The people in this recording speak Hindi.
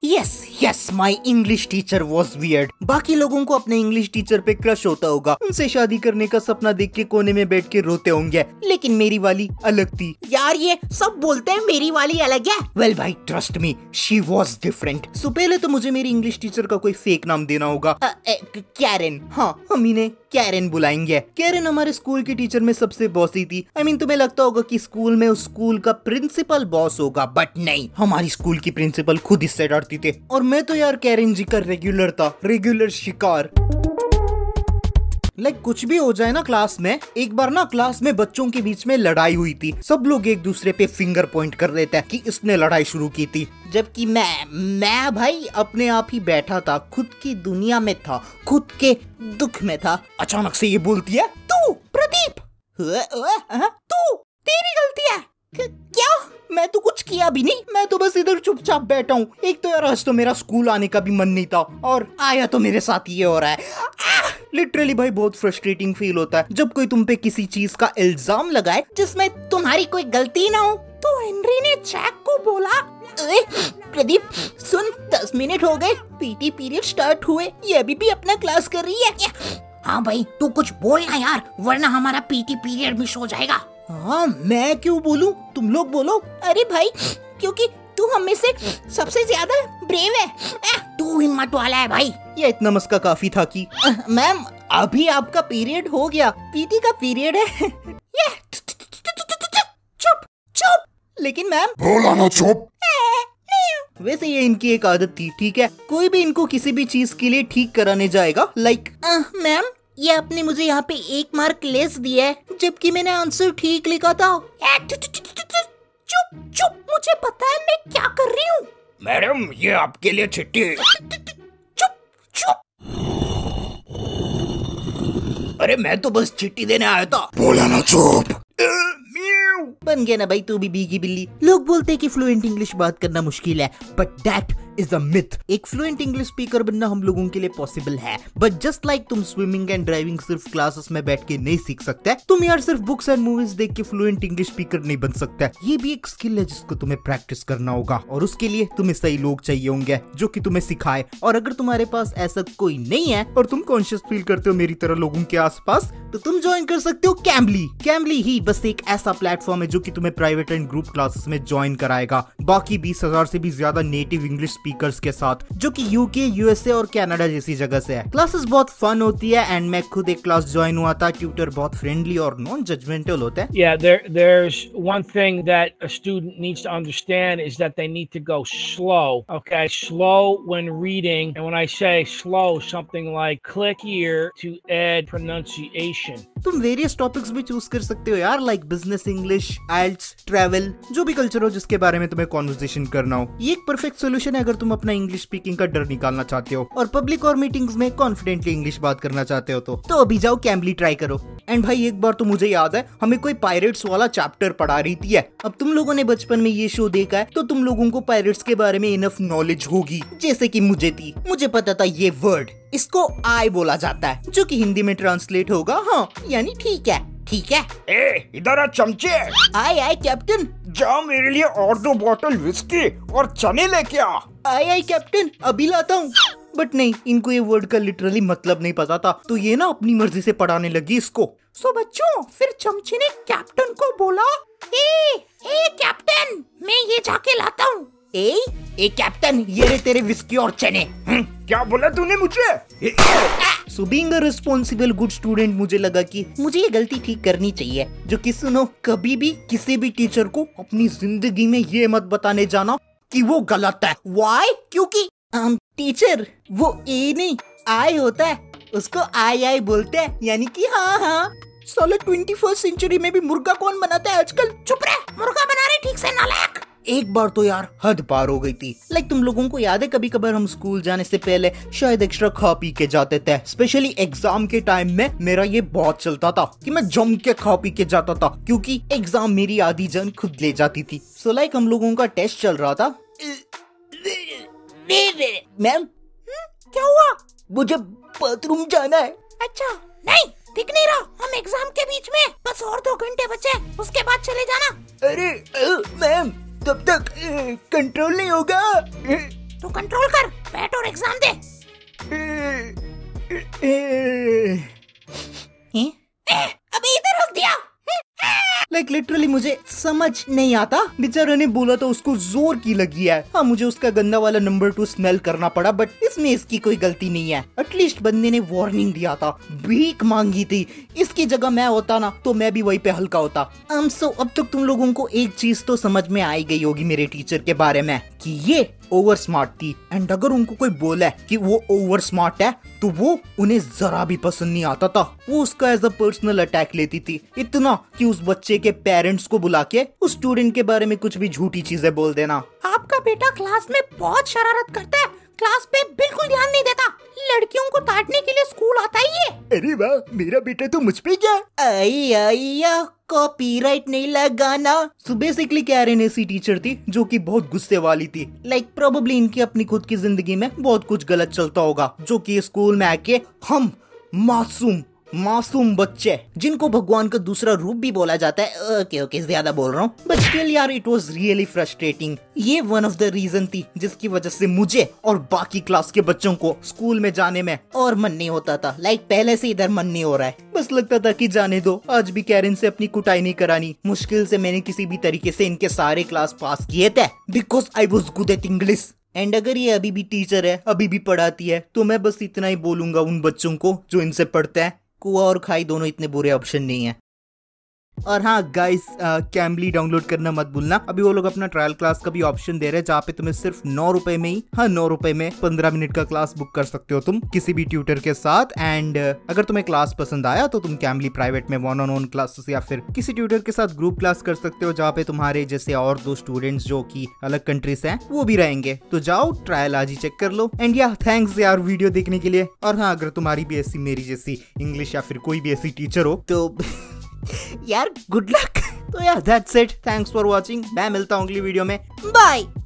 Yes yes, my English teacher was weird. बाकी लोगों को अपने इंग्लिश टीचर पे क्रश होता होगा, उनसे शादी करने का सपना देख के कोने में बैठ के रोते होंगे, लेकिन मेरी वाली अलग थी। यार ये सब बोलते हैं मेरी वाली अलग है। वेल भाई trust me, she was different. So पहले तो मुझे मेरी इंग्लिश टीचर का कोई फेक नाम देना होगा। कैरन। हाँ, हम इन्हें कैरन बुलाएंगे। कैरन हमारे स्कूल की टीचर में सबसे बॉसी थी। I mean, तुम्हें लगता होगा कि स्कूल में उस स्कूल का प्रिंसिपल बॉस होगा, बट नहीं, हमारी स्कूल की प्रिंसिपल खुद इससे डरती थे। और मैं तो यार कैरन जी का रेगुलर था, रेगुलर शिकार। कुछ भी हो जाए ना क्लास में। एक बार ना क्लास में बच्चों के बीच में लड़ाई हुई थी। सब लोग एक दूसरे पे फिंगर पॉइंट कर रहे थे कि इसने लड़ाई शुरू की थी, जबकि मैं भाई अपने आप ही बैठा था, खुद की दुनिया में था, खुद के दुख में था। अचानक से ये बोलती है, तू प्रदीप, तू, तेरी गलती है। क्या? मैं तो कुछ किया भी नहीं, मैं तो बस इधर चुपचाप बैठा हूँ। एक तो यार आज तो मेरा स्कूल आने का भी मन नहीं था, और आया तो मेरे साथ ये हो रहा है। लिटरली भाई बहुत फ्रस्ट्रेटिंग फील होता है जब कोई तुम पे किसी चीज का इल्जाम लगाए जिसमें तुम्हारी कोई गलती ना हो। तो हेनरी ने जैक को बोला, प्रदीप सुन, 10 मिनट हो गए, पीटी पीरियड स्टार्ट हुए, ये अभी भी अपना क्लास कर रही है। हाँ भाई तू कुछ बोलना यार, वरना हमारा पीटी पीरियड मिस हो जाएगा। हाँ मैं क्यों बोलूं, तुम लोग बोलो। अरे भाई क्योंकि तू हम में से सबसे ज्यादा ब्रेव है, तू हिम्मत वाला है भाई। ये इतना मस्का काफी था कि मैम अभी आपका पीरियड हो गया, पीटी का पीरियड है। ये चुप चुप। लेकिन मैम बोला ना चुप। वैसे ये इनकी एक आदत थी, ठीक है, कोई भी इनको किसी भी चीज के लिए ठीक कराने जाएगा, मैम ये आपने मुझे यहाँ पे 1 मार्क लेस दिया है, जबकि मैंने आंसर ठीक लिखा था। चुप चुप, मुझे पता है मैं क्या कर रही हूँ। मैडम ये आपके लिए चिट्ठी। चुप चुप। अरे मैं तो बस चिट्ठी देने आया था। बोला ना चुप। बन गया ना भाई तू भी भीगी बिल्ली। लोग बोलते हैं कि फ्लुएंट इंग्लिश बात करना मुश्किल है, but that is a myth. एक फ्लुएंट इंग्लिश स्पीकर बनना हम लोगों के लिए पॉसिबल है, बट जस्ट लाइक तुम स्विमिंग एंड ड्राइविंग सिर्फ क्लासेस में बैठ के नहीं सीख सकते, तुम यार सिर्फ बुक्स एंड मूवीज देख के फ्लुएंट इंग्लिश स्पीकर नहीं बन सकते। ये भी एक स्किल है जिसको तुम्हें प्रैक्टिस करना होगा, और उसके लिए तुम्हें सही लोग चाहिए होंगे जो कि तुम्हें सिखाए। और अगर तुम्हारे पास ऐसा कोई नहीं है और तुम कॉन्शियस फील करते हो मेरी तरह लोगों के आसपास, तो तुम ज्वाइन कर सकते हो कैम्बली। कैम्बली ही बस एक ऐसा प्लेटफॉर्म है जो कि तुम्हें प्राइवेट एंड ग्रुप क्लासेस में ज्वाइन कराएगा, बाकी 20,000 से भी ज्यादा नेटिव इंग्लिश स्पीकर्स के साथ, जो कि यूके, यूएसए और कनाडा जैसी जगह से है। क्लासेस बहुत फन होती है, एंड मैं खुद एक क्लास ज्वाइन हुआ था। ट्यूटर बहुत फ्रेंडली और नॉन जजमेंटल होते हैं। Yeah, there's one thing that a student needs to understand is that they need to go slow. Okay, slow when reading, and when I say slow, something like click here to add pronunciation. तुम वेरियस टॉपिक्स भी चूज कर सकते हो यार, like business English, IELTS, travel, जो भी कल्चर हो जिसके बारे में तुम्हें कॉन्वर्सेशन करना हो। ये एक परफेक्ट सोल्यूशन है अगर तुम अपना इंग्लिश स्पीकिंग का डर निकालना चाहते हो और पब्लिक और मीटिंग्स में कॉन्फिडेंटली इंग्लिश बात करना चाहते हो तो अभी जाओ कैम्बली ट्राई करो। एंड भाई एक बार तो मुझे याद है हमें कोई पायरेट्स वाला चैप्टर पढ़ा रही थी। अब तुम लोगों ने बचपन में ये शो देखा है तो तुम लोगों को पायरेट्स के बारे में इनफ नॉलेज होगी, जैसे कि मुझे थी। मुझे पता था ये वर्ड, इसको आई बोला जाता है, जो कि हिंदी में ट्रांसलेट होगा हाँ यानी ठीक है। ठीक है, ए इधर आ चमचे। आए कैप्टन। जाओ मेरे लिए और 2 बॉटल विस्की और चने लेके आ। आए कैप्टन, अभी लाता हूँ। बट नहीं, इनको ये वर्ड का लिटरली मतलब नहीं पता था, तो ये ना अपनी मर्जी से पढ़ाने लगी इसको। सो बच्चों, फिर चमचे ने कैप्टन को बोला, ए कैप्टन, मैं ये जाके लाता हूँ। ए कैप्टन, ये रे तेरे विस्की और चने। क्या बोला तूने मुझे? So being a responsible good student, मुझे लगा कि मुझे ये गलती ठीक करनी चाहिए, जो कि सुनो, कभी भी किसी भी टीचर को अपनी जिंदगी में ये मत बताने जाना कि वो गलत है। व्हाई? क्योंकि टीचर वो ए नहीं आई होता है, उसको आई बोलते हैं, यानी कि हाँ। साले 21st सेंचुरी में भी मुर्गा कौन बनाता है आजकल? चुप रहे, मुर्गा बना रहे ठीक से, नालायक। एक बार तो यार हद पार हो गई थी। लाइक तुम लोगों को याद है कभी कभार हम स्कूल जाने से पहले शायद एक्स्ट्रा खा पी के जाते थे। स्पेशली एग्जाम के टाइम में मेरा ये बहुत चलता था कि मैं जम के खा पी के जाता था, क्योंकि एग्जाम मेरी आधी जान खुद ले जाती थी। सो लाइक हम लोगों का टेस्ट चल रहा था। मैम क्या हुआ? मुझे बाथरूम जाना है। अच्छा, नहीं दिख नहीं रहा, हम एग्जाम के बीच में, बस और 2 घंटे बचे, उसके बाद चले जाना। अरे मैम, तब तक कंट्रोल नहीं होगा। तो कंट्रोल कर, बैठ और एग्जाम दे। अबे इधर रख दिया। लाइक लिटरली मुझे समझ नहीं आता, बेचारा ने बोला तो उसको जोर की लगी है। हाँ मुझे उसका गंदा वाला नंबर 2 स्मेल करना पड़ा, बट इसमें इसकी कोई गलती नहीं है। एटलीस्ट बंदे ने वार्निंग दिया था, भीख मांगी थी। इसकी जगह मैं होता ना तो मैं भी वहीं पे हल्का होता। अब तक तुम लोगों को एक चीज तो समझ में आई गई होगी मेरे टीचर के बारे में कि ये ओवर स्मार्ट थी। एंड अगर उनको कोई बोला कि वो ओवर स्मार्ट है तो वो उन्हें जरा भी पसंद नहीं आता था। वो उसका एज अ पर्सनल अटैक लेती थी, इतना कि उस बच्चे के पेरेंट्स को बुला के उस स्टूडेंट के बारे में कुछ भी झूठी चीजें बोल देना। आपका बेटा क्लास में बहुत शरारत करता है, क्लास पे बिल्कुल ध्यान नहीं देता, लड़कियों को ताड़ने के लिए स्कूल आता ही है। अरे वाह, मेरा बेटा तो मुझ पे क्या। आइया कॉपीराइट नहीं लगाना। सो बेसिकली कैरन ऐसी टीचर थी जो कि बहुत गुस्से वाली थी। लाइक प्रोबेबली इनकी अपनी खुद की जिंदगी में बहुत कुछ गलत चलता होगा, जो कि स्कूल में आके हम मासूम बच्चे जिनको भगवान का दूसरा रूप भी बोला जाता है, ओके ज्यादा बोल रहा हूँ, बट स्टिल यार इट वाज रियली फ्रस्ट्रेटिंग। ये वन ऑफ द रीजन थी जिसकी वजह से मुझे और बाकी क्लास के बच्चों को स्कूल में जाने में और मन नहीं होता था। लाइक पहले से इधर मन नहीं हो रहा है, बस लगता था कि जाने दो, आज भी कैरन से अपनी कुटाई नहीं करानी। मुश्किल से मैंने किसी भी तरीके से इनके सारे क्लास पास किए थे because I was good at English. And अगर ये अभी भी टीचर है, अभी भी पढ़ाती है, तो मैं बस इतना ही बोलूंगा उन बच्चों को जो इनसे पढ़ते हैं, कुआ और खाई दोनों इतने बुरे ऑप्शन नहीं है। और हाँ गाइस, कैम्बली डाउनलोड करना मत भूलना। अभी वो लोग अपना ट्रायल क्लास का भी ऑप्शन दे रहे हैं, जहाँ पे तुम्हें सिर्फ 9 रुपए में ही, हाँ 9 रुपए में 15 मिनट का क्लास बुक कर सकते हो तुम किसी भी ट्यूटर के साथ। एंड अगर तुम्हें क्लास पसंद आया तो तुम कैम्बली प्राइवेट में 1-on-1 क्लासेस या फिर किसी ट्यूटर के साथ ग्रुप क्लास कर सकते हो, जहाँ पे तुम्हारे जैसे और 2 स्टूडेंट्स जो कि अलग कंट्री से हैं वो भी रहेंगे। तो जाओ ट्रायल आज ही चेक कर लो। एंड या थैंक्स यार वीडियो देखने के लिए। और हाँ, अगर तुम्हारी भी ऐसी मेरी जैसी इंग्लिश या फिर कोई भी ऐसी टीचर हो तो यार गुड लक। तो यार that's it, thanks for watching. मैं मिलता हूँ अगली वीडियो में, बाय।